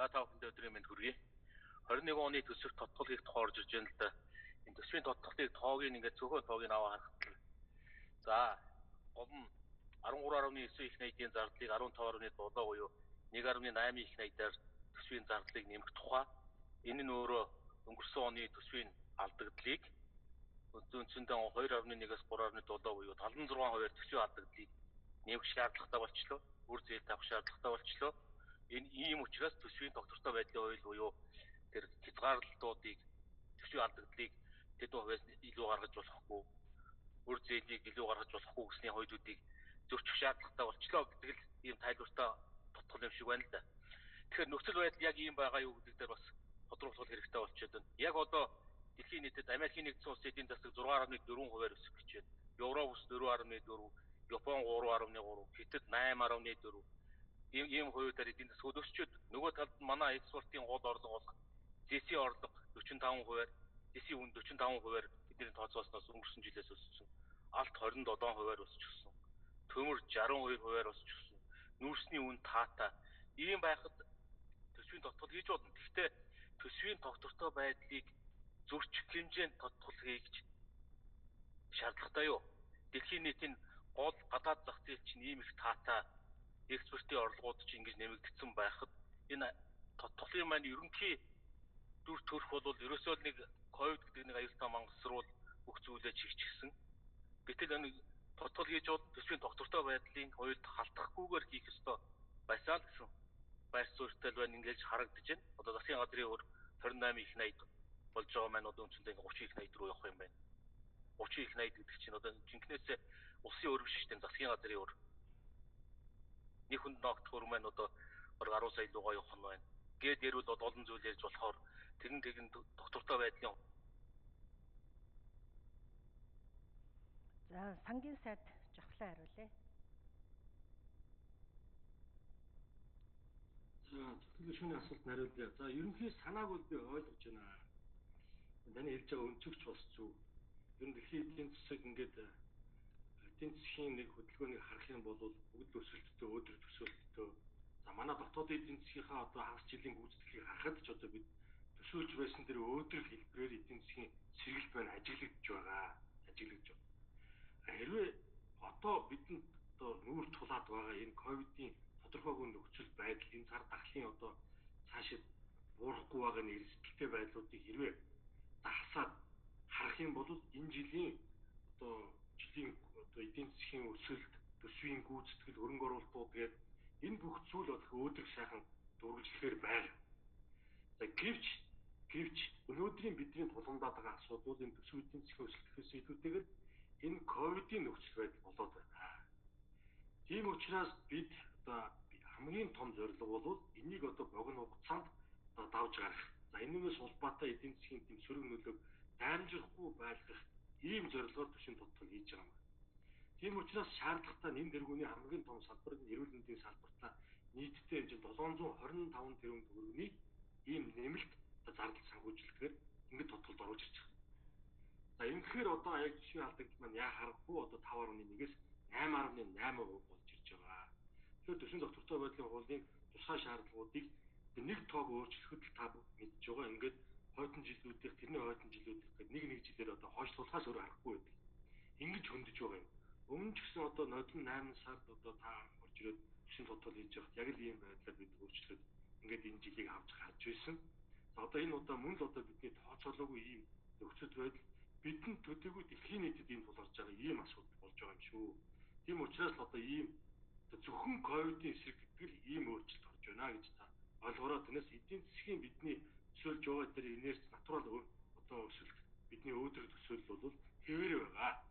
Та бүхэндээ өдрийн мэнд хүргэе. 21 оны төсвөр тодтолгыг тоорж ирж байна л да. Энэ төсвийн тодтолтыг тоог ингээд цөөхөн тоог аваа харахад. За, гол нь 13.9 их найдын зардлыг 15.7 буюу 1.8 их найдаар төсвийн зардлыг нэмэх тухай. Энэ нь өөрөө өнгөрсөн оны төсвийн алдагдлыг үндсэндээ 2.1-ээс 3.7 буюу 76% төсвийн алдагдлыг нэмэх шаардлагатай болчлоо. Үр зээл тавих шаардлагатай болчлоо. Энэ ийм учраас төсвийн доктортой байдлын хууль буюу тэр хязгаарлалтуудыг төсвийн алдагдлыг тэд хувьас илүү гаргаж болохгүй, үр зээлийг илүү гаргаж болохгүй гэсний хуулиудыг зөрчих шаардлагатай болчлоо гэдэг л ийм тайлбартай тодтол юм шиг байна л да. Тэгэхээр нөхцөл байдал яг ийм байгаа юу гэдэг дээр бас тодорхойлох хэрэгтэй болчиход байна. Яг одоо дэлхийн нийтэд Америкийн нэгдсэн улсын эдийн засаг 6.4% өсөх гэж байна. Европ ус 4.4, Япон 3.3, Хятад 8.4 ийм хувиудаар эдийн засгууд өсчөөд нөгөө талд манай экспортын гол орлого болох ЗС орлого 45%-аар ЗС үн 45%-аар бидний тооцоолсноос өнгөрсөн жилээс өссөн. Алт 27%-аар өсчихсөн. Төмөр 62%-аар өсчихсөн. Нүүрсний үн таатай. Ийм байхад төсвийн тодтол хийж болно. Гэхдээ төсвийн тогтвортой байдлыг зөрчих хэмжээнд тодтол хийж шаардлагатай юу? Дэлхийн нийтийн гол гадаад зах зээл чинь ийм их таатай экспортын орлогууд чинь ингэж нэмэгдсэн байхад энэ тодтолын маань ерөнхий дүр төрх бол ерөөсөө нэг ковид гэдэг нэг аюултай мангасруул бүх зүйлээ чигчгсэн. Гэтэл энэ тодтол хийж бол төсвийн доктортой байдлын хуульд халтахгүйгээр хийх ёстой байсан л гэсэн байр суурьтай байна ингэж харагдаж байна. Одоо засгийн газрын өөр 28 их найд болж байгаа маань одоо үндсэндээ 30 их найд руу явах юм байна. 30 их найд гэдэг чинь одоо жинкнээсээ улсын өөр биш шүү дээ, засгийн газрын өөр. Нэг хүнд ногдох өр маань одоо 10 сая руугаа явах нь байна. Гээд ярил бол олон зүйл ярьж болохоор тэгэн доктортой байдлын. За, сангийн сайд жавхлан хариулъя. За, зөвхөн шүүний асуулт хариулъя. За, ерөнхий санааг бол би ойлгож байна. Таны хэлж байгаа өнцөгч бас зөв. Ер нь дэлхийн эдийн засаг ингээд эдийн засгийн нэг хөдөлгөөнийг харах юм бол бүгд өсөлттэй, өөдрөг төсөөлттэй. За, манай дотоодын эдийн засгийнхаа одоо хагас жилийн гүйцэтгэлийг харахад ч одоо бид төсөөлж байсан тэр өөдрөг хэлбэрээр эдийн засгийн сэргэлт байна ажиглагдж байгаа. Хэрвээ одоо бидэнд одоо нүүр тулаад байгаа энэ ковидын тодорхойгүй нөхцөл байдал, энэ цар тахлын одоо цаашид буурахгүй байгаа нэг эрсдэлтэй байдлуудыг хэрвээ дагсаад харах юм бол энэ жилийн эдийн засгийн өсөлт, төсвийн гүйцэтгэл, хөрөнгө оруулалтууд гээд энэ бүх зүйл болох өөдрөг сайхан дүржилэхээр байна. За гэвч өнөөдрийн бидний тулгамдаад байгаа асуудал энэ төсвийн эдийн засгийн өсөлтөөс илүүтэйгээр энэ ковидын нөхцөл байдал болоод байна. Тийм учраас бид одоо хамгийн том зорилго бол энийг одоо богино хугацаанд давж гарах. За энэс улбаатай эдийн засгийн тэм сөрөг нөлөөг дамжихгүй байлгах ийм зорилгоор төсвийн тодтол хийж байгаа юм. Тийм учраас шаардлагатай нэн тэргүүний хамгийн том салбар нь эрүүл мэндийн салбартаа нийтдээ хэмжээнд 725 тэрбум төгрөгийн ийм нэмэлт зардал санхүүжүүлэхээр ингэж тодтолд оруулж ирж байгаа. За ингэхээр одоо яг төсвийн алдагт маань яа харахгүй одоо 5.1-ээс 8.8% болж ирж байгаа. Тэгэхээр төсвийн доктортой байдлын хуулийн тусгай шаардлагуудыг нэг тоог өөрчлөхөд та мэдж байгаа. Ингээд хойдон жилүүдийнх тэрний хойдон жилүүдийнх гэдэг нэг жилээр одоо хойшлуулахаас өөр аргагүй байдаг. Ингэж хөндөж байгаа юм. Өмнө ч гэсэн одоо нодлон 8 сард одоо та орж ирээд төсвийн тодтол хийж явахад яг л ийм байдлаар бид өөрчлөхөд ингээд энэ жилийг авч гарч байсан. За одоо энэ удаа мөн л одоо бидний тооцоолоогүй ийм нөхцөл байдал бидэнд төдийгүй дэлхийн нийтэд ийм тулгарч байгаа ийм асуудал болж байгаа юм шүү. Тийм учраас л одоо ийм зөвхөн ковидын эсрэг гэдэг л ийм өөрчлөлт орж байна гэж та ойлгороо. Тэрнээс эдийн засгийн бидний төсөөлж байгаа тэр инерц натурал одоо өсөлт бидний өөдрөг төсөөлөл бол хэвээр байгаа.